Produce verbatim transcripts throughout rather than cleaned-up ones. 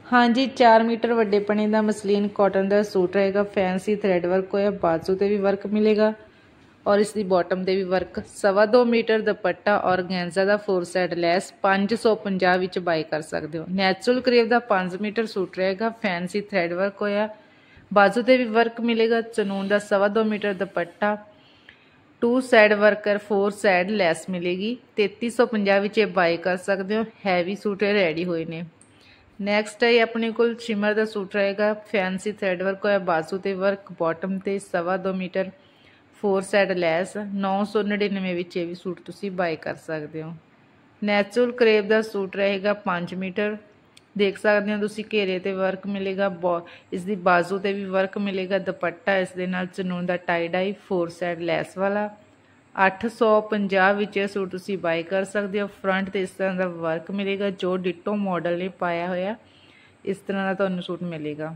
हाँ जी, चार मीटर वड्डे पने का मसलीन कॉटन का सूट रहेगा। फैंसी थ्रैड वर्क होया, बाजू ते भी वर्क मिलेगा और इसकी बॉटम ते भी वर्क। सवा दो मीटर दुपट्टा और गैंजा का फोर साइड लैस पाँच सौ पंजाह विच बाई कर सकते हो। नैचुरल करेब का पाँच मीटर सूट रहेगा। फैंसी थ्रैड वर्क होया, बाजू ते भी वर्क मिलेगा। चनून का सवा दो metre dupatta, two side worker four side lace मिलेगी। तेती सौ पंजाह विच बाई कर सकते हो। हैवी सूट रेडी हुए ने। नैक्सट है अपने को शिमर का सूट रहेगा। फैंसी थ्रैड वर्क होया, बाजू ते वर्क, बॉटम ते सवा दो मीटर फोर साइड लैस नौ सौ नड़िनवे विच भी सूट तुसी बाई कर सकते हो। नैचुरल करेब का सूट रहेगा पाँच मीटर। देख सकते हो तुसी घेरे ते वर्क मिलेगा, इसकी बाजू ते भी वर्क मिलेगा। दुपट्टा इस दे नाल चनून का tie dye four side lace वाला अठ सौ पंजाह विच सूट तुसी बाई कर सकते हो। फ्रंट ते इस तरह का वर्क मिलेगा जो डिटो मॉडल ने पाया होया, इस तरह का तुहानू सूट मिलेगा।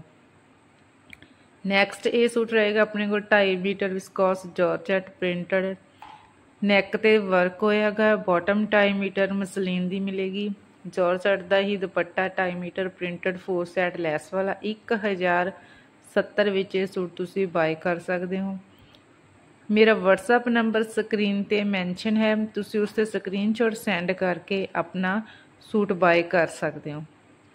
नैक्सट ये सूट रहेगा अपने को ढाई metre viscose georgette printed, neck ते वर्क होएगा। बॉटम ढाई मीटर मसलीन दी मिलेगी। जॉर्जेट का ही दुपट्टा ढाई metre printed four side lace वाला एक हज़ार सत्तर विच सूट तुसी बाई कर सकते हो। मेरा व्हाट्सएप नंबर स्क्रीन ते मैंशन है, तुसी उस ते स्क्रीनशॉट सेंड करके अपना सूट बाय कर सकते हो।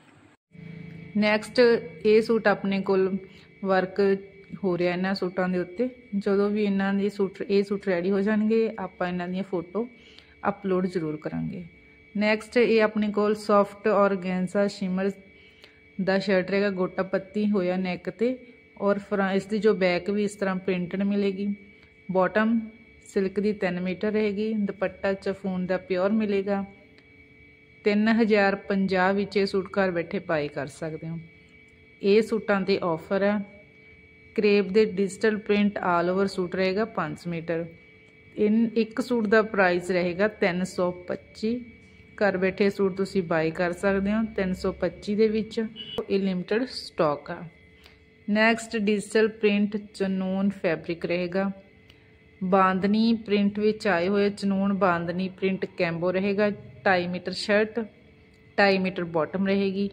नैक्सट ये सूट अपने कोल वर्क हो रहा इन्हां सूटां दे उत्ते। जदों भी इन्हां दे सूट ये सूट रेडी हो जाणगे आपां इन्हां दी फोटो अपलोड जरूर करांगे। नैक्सट ये अपने कोल सॉफ्ट ऑर्गेन्जा शिमर दा शर्ट रहेगा। गोटा पत्ती होया नैक ते और फ्रंट इसकी जो बैक भी इस तरह प्रिंटेड मिलेगी। बॉटम सिल्क की तीन मीटर रहेगी। दुपट्टा चफून का प्योर मिलेगा। तीन हज़ार पंजाह विच सूट घर बैठे बाई कर सकते हो। ये सूटां ते ऑफर है। करेब दे digital print all over suit रहेगा पाँच मीटर। इन एक सूट का प्राइस रहेगा तीन सौ पच्ची। घर बैठे सूट तुसी बाई कर सकते हो तीन सौ पच्ची दे विच। ये लिमिटेड स्टॉक आ। नैक्सट डिजिटल प्रिंट चनून फैब्रिक रहेगा। बांदनी प्रिंट विच आए हुए चनून बांदनी प्रिंट कैंबो रहेगा। ढाई मीटर शर्ट, ढाई मीटर बॉटम रहेगी।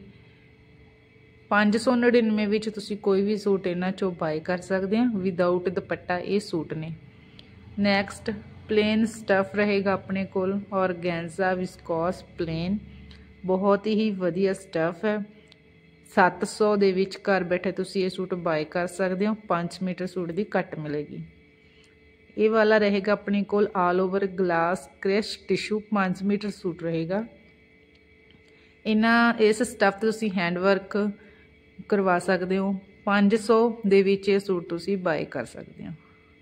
पाँच सौ नड़िनवे विच तुसी कोई भी सूट इन्हां चों बाई कर सकते हैं विदाउट दुपट्टा। ये सूट ने। नैक्सट प्लेन स्टफ रहेगा अपने कोल और गैंजा विस्कॉस प्लेन, बहुत ही वधिया स्टफ है। सत्त सौ दे विच घर बैठे तुसी ये सूट बाई कर सकते हो। पाँच मीटर सूट की कट मिलेगी। ये वाला रहेगा अपने कोल all over glass crush tissue पाँच मीटर सूट रहेगा। इन्हां इस स्टफ तुसी हैंड वर्क करवा सकते हो। पाँच सौ दे विच ये सूट तुसी बाई कर सकते हो।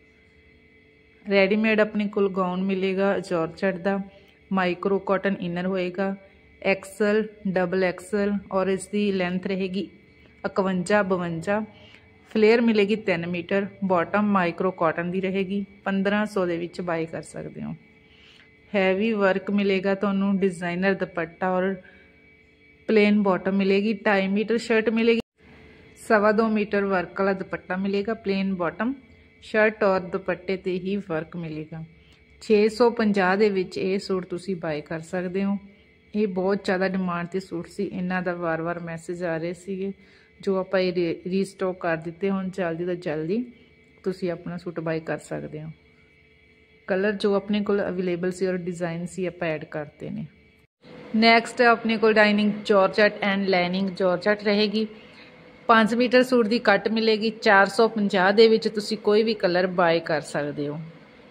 रेडीमेड अपने कोल गाउन मिलेगा जॉर्जेट का। माइक्रो कॉटन इनर होएगा। एक्सल डबल एक्सल और इसकी लेंथ रहेगी इकवंजा बवंजा। फ्लेयर मिलेगी तीन मीटर। बॉटम माइक्रो कॉटन की रहेगी। पंद्रह सौ दे विच बाई कर सकते हो। हैवी वर्क मिलेगा तुहानू। डिजाइनर दुपट्टा और प्लेन बॉटम मिलेगी। ढाई मीटर शर्ट मिलेगी। सवा दो मीटर वर्क वाला दुपट्टा मिलेगा। प्लेन बॉटम शर्ट और दुपट्टे ते ही वर्क मिलेगा। छे सौ पंजाह दे विच ये सूट तुसी बाई कर सकते हो। ये बहुत ज़्यादा डिमांड ते सूट सी। इन्हां दा वार वार मैसेज आ रहे सीगे जो आप रीस्टॉक कर दिते। हुण जल्दी तो जल्दी तुसी अपना सूट बाई कर सकते हो। कलर जो अपने को अवेलेबल सी और डिज़ाइन सी आप ऐड करते हैं। नैक्सट अपने को dining georgette and lining georgette रहेगी। पाँच मीटर सूट की कट मिलेगी। चार सौ पंजाह दे विच तुसी कोई भी कलर बाई कर सकते हो।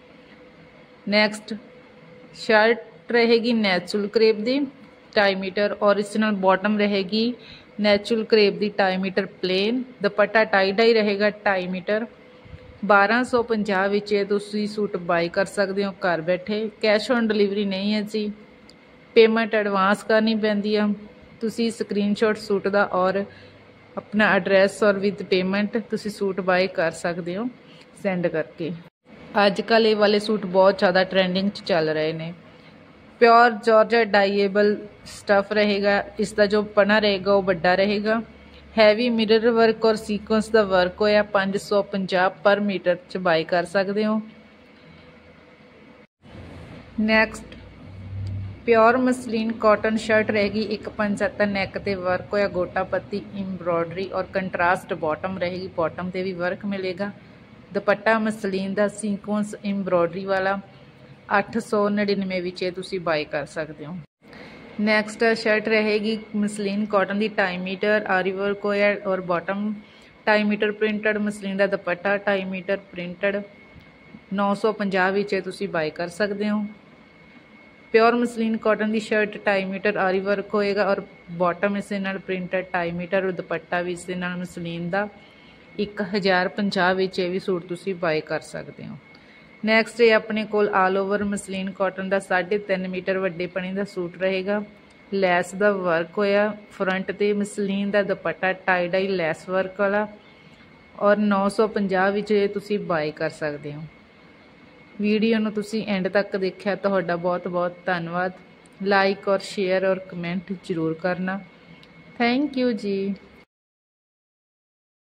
नैक्सट शर्ट रहेगी नैचुरल करेब की ढाई मीटर और इस नाल बॉटम रहेगी नैचुरल करेब की ढाई metre plain. Dupatta tie dye रहेगा ढाई मीटर। बारह सौ पंजाह विच तुसी सूट बाई कर सकते हो घर बैठे। कैश ऑन डिलीवरी नहीं है जी, पेमेंट एडवांस करनी पैंदी है। तुसी स्क्रीनशॉट सूट का और अपना एड्रैस और विद पेमेंट तुसी सूट बाई कर सकते हो सेंड करके। अजकल ये वाले सूट बहुत ज़्यादा ट्रेंडिंग च चल रहे हैं। प्योर जॉर्जेट डाइएबल स्टफ रहेगा। इसका जो पना रहेगा वो बड़ा रहेगा। हैवी मिरर वर्क और सीक्वेंस का वर्क होया। पाँच सौ पंजाह पर मीटर च बाई कर सकते हो। Next pure muslin cotton shirt रहेगी एक पंचहत्तर नैक ते वर्क होया गोटा पत्ती एम्ब्रॉयडरी और कंट्रास्ट बॉटम रहेगी, बॉटम ते भी वर्क मिलेगा। दुपट्टा मसलिन दा सीक्वेंस एम्ब्रॉयडरी वाला अठ सौ नड़िनवे विच तुसी बाय कर सकते हो। नैक्सट शर्ट रहेगी मसलिन कॉटन की ढाई मीटर आरी वर्क होया और बॉटम ढाई मीटर प्रिंटड मसलिन का दुपट्टा ढाई मीटर प्रिंटड नौ सौ पंजाह विच तुसी बाय कर सकते हो। प्योर मसलिन कॉटन की शर्ट ढाई मीटर आरी वर्क होएगा और बॉटम इस नाल प्रिंटड ढाई मीटर और दुपट्टा भी इस नाल मसलिन का एक हज़ार पंजाह विच भी सूट तुसी बाय कर सकते हो। नैक्सट ये अपने कोल आल ओवर मसलिन कॉटन का साढ़े तीन मीटर वड्डे पने का सूट रहेगा, लैस का वर्क होया फ्रंट ते मसलिन का dupatta tie dye lace work वाला और नौ सौ पंजाह विच तुसी बाय कर सकते हो। वीडियो नूं तुसी एंड तक देखिया, तुहाडा बहुत बहुत धन्नवाद। लाइक और शेयर और कमेंट जरूर करना। Thank you ji.